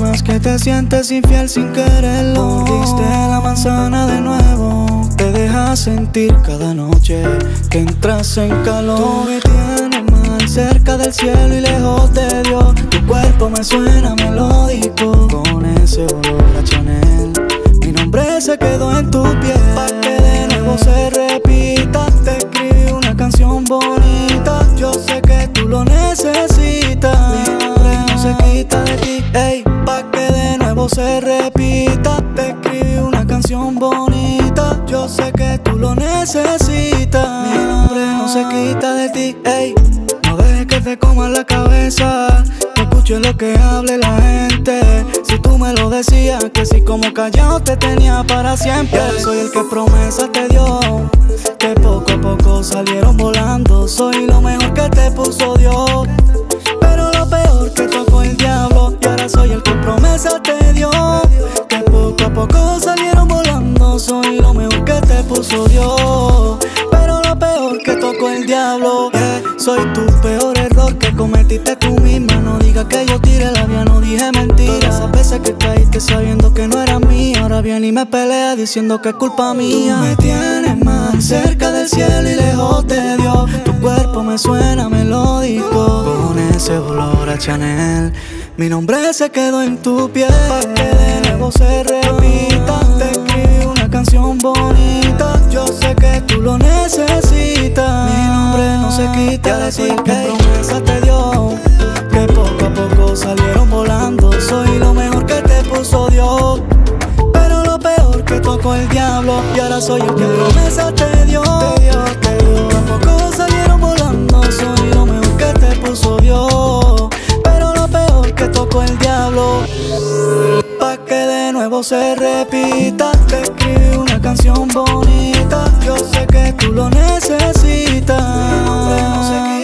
es que te sientes infiel sin quererlo. Mordiste la manzana de nuevo. Te dejas sentir cada noche que entras en calor. Tú me tienes mal cerca del cielo y lejos de Dios. Tu cuerpo me suena melódico con ese olor a Chanel. Mi nombre se quedó en tu piel. Pa' que de nuevo se repita, te escribí una canción bonita. Yo sé que tú lo necesitas. Mi nombre no se quita de ti, ey. Pa' que de nuevo se repita, te escribí una canción bonita. Yo sé que tú lo necesitas. Mi nombre no se quita de ti, ey. No dejes que te coma la cabeza. No escuches lo que hable la gente. Si tú me lo decías, que si como callado te tenía para siempre. Yo soy el que promesa te dio, que poco a poco salieron volando. Soy lo mejor que te puso Dios, pero lo peor que tocó el diablo. Y ahora soy el que promesa te dio, que poco a poco salieron volando. Soy lo mejor que te puso Dios, pero lo peor que tocó el diablo. Soy tu peor error que cometiste tú misma. No digas que yo tiré la vía, no dije mentiras. Todas esas veces que caíste sabiendo que no era mía, ahora viene y me pelea diciendo que es culpa mía. Tú me tienes mal cerca del cielo y lejos de Dios. Tu cuerpo me suena melódico con ese olor a Chanel. Mi nombre se quedó en tu piel. Pa' que de nuevo se repita, te escribí una canción bonita. Yo sé que tú lo necesitas. Mi nombre no se quita de ti, que promesa te dio, que poco a poco salieron volando. Soy lo mejor que te puso Dios, pero lo peor que tocó el diablo. Y ahora soy el que promesa te dio, que poco a poco salieron volando. Soy lo mejor que te puso Dios, pero lo peor que tocó el diablo. Pa' que de nuevo se repita, te escribí una canción bonita. Yo sé que tú lo necesitas. Mi nombre no se quita.